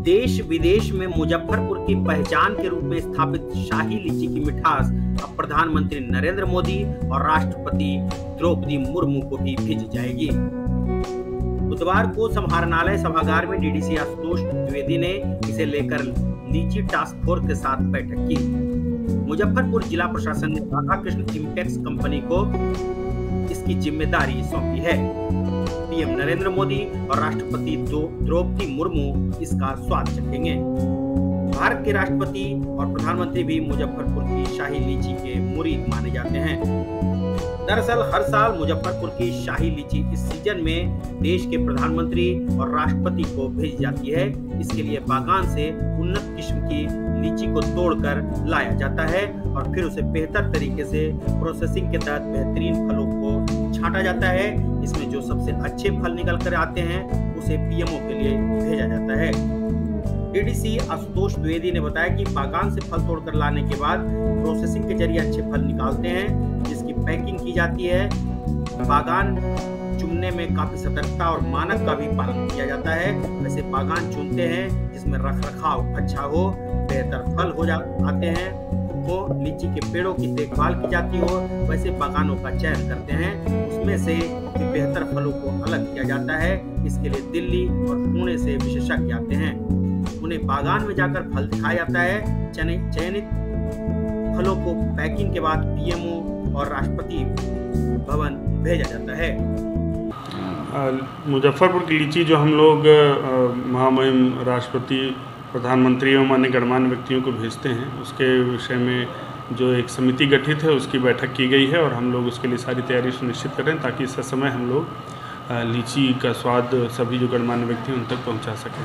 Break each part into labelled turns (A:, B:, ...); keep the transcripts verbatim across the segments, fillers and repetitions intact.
A: देश विदेश में मुजफ्फरपुर की पहचान के रूप में स्थापित शाही लीची की मिठास अब प्रधानमंत्री नरेंद्र मोदी और राष्ट्रपति द्रौपदी मुर्मू को भी भेजी जाएगी। बुधवार को समाहरणालय सभागार में डीडीसी आशुतोष द्विवेदी ने इसे लेकर लीची टास्क फोर्स के साथ बैठक की। मुजफ्फरपुर जिला प्रशासन ने राधा कृष्ण इम्पैक्स कंपनी को इसकी जिम्मेदारी सौंपी है। पीएम नरेंद्र मोदी और राष्ट्रपति द्रौपदी मुर्मू इसका स्वाद चखेंगे। भारत के राष्ट्रपति और प्रधानमंत्री भी मुजफ्फरपुर की शाही लीची के मुरीद माने जाते हैं। दरअसल हर साल मुजफ्फरपुर की शाही लीची इस सीजन में देश के प्रधानमंत्री और राष्ट्रपति को भेजी जाती है। इसके लिए बागान से उन्नत किस्म की लीची को तोड़कर लाया जाता है और फिर उसे बेहतर तरीके से प्रोसेसिंग के तहत बेहतरीन फलों को छांटा जाता है। इसमें जो सबसे अच्छे फल निकल कर आते हैं उसे पीएमओ के लिए भेजा जाता है। डीडीसी आशुतोष द्विवेदी ने बताया कि बागान से फल तोड़कर लाने के बाद प्रोसेसिंग के जरिए अच्छे फल निकालते हैं, जिसकी पैकिंग की जाती है। बागान चुनने में काफी सतर्कता और मानक का भी पालन किया जाता है। वैसे बागान चुनते हैं जिसमें रख रखाव अच्छा हो, बेहतर फल हो जा आते हैं, वो लीची के पेड़ों की देखभाल की जाती हो, वैसे बागानों का चयन करते हैं। उसमें से बेहतर फलों को अलग किया जाता है। इसके लिए दिल्ली और पुणे से विशेषज्ञ आते हैं। उन्हें बागान में जाकर फल दिखाया जाता है। चयनित फलों को पैकिंग के बाद पीएमओ और राष्ट्रपति भवन भेजा जाता है।
B: मुजफ्फरपुर की लीची जो हम लोग महामहिम राष्ट्रपति, प्रधानमंत्री एवं अन्य गणमान्य व्यक्तियों को भेजते हैं, उसके विषय में जो एक समिति गठित है उसकी बैठक की गई है और हम लोग उसके लिए सारी तैयारी सुनिश्चित करें ताकि इस समय हम लोग लीची का स्वाद सभी जो गणमान्य व्यक्ति हैं उन तक पहुंचा सकें।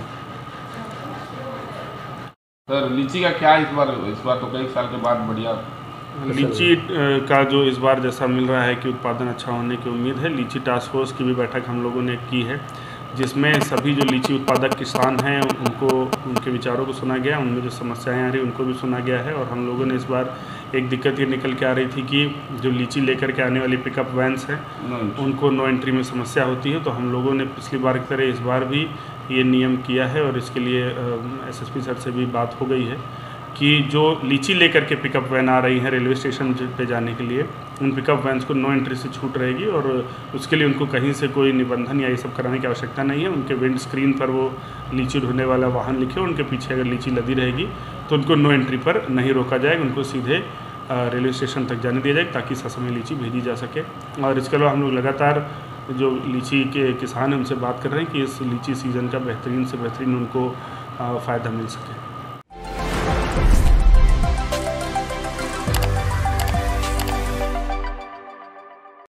C: सर लीची का क्या इस बार इस बार तो कई साल के बाद बढ़िया
B: लीची का जो इस बार जैसा मिल रहा है कि उत्पादन अच्छा होने की उम्मीद है। लीची टास्क फोर्स की भी बैठक हम लोगों ने की है, जिसमें सभी जो लीची उत्पादक किसान हैं उनको उनके विचारों को सुना गया, उनमें जो समस्याएं आ रही उनको भी सुना गया है। और हम लोगों ने इस बार एक दिक्कत ये निकल के आ रही थी कि जो लीची लेकर के आने वाली पिकअप वैन्स हैं उनको नो एंट्री में समस्या होती है। तो हम लोगों ने पिछली बार की तरह इस बार भी ये नियम किया है और इसके लिए एसएसपी सर से भी बात हो गई है कि जो लीची लेकर के पिकअप वैन आ रही हैं रेलवे स्टेशन पे जाने के लिए, उन पिकअप वैन्स को नो एंट्री से छूट रहेगी और उसके लिए उनको कहीं से कोई निबंधन या ये सब कराने की आवश्यकता नहीं है। उनके विंड स्क्रीन पर वो लीची ढूंढने वाला वाहन लिखे, उनके पीछे अगर लीची लदी रहेगी तो उनको नो एंट्री पर नहीं रोका जाएगा, उनको सीधे रेलवे स्टेशन तक जाने दिया जाएगा ताकि ससमय लीची भेजी जा सके। और इसके अलावा हम लोग लगातार जो लीची के किसान हैं उनसे बात कर रहे हैं कि इस लीची सीज़न का बेहतरीन से बेहतरीन उनको फ़ायदा मिल सके।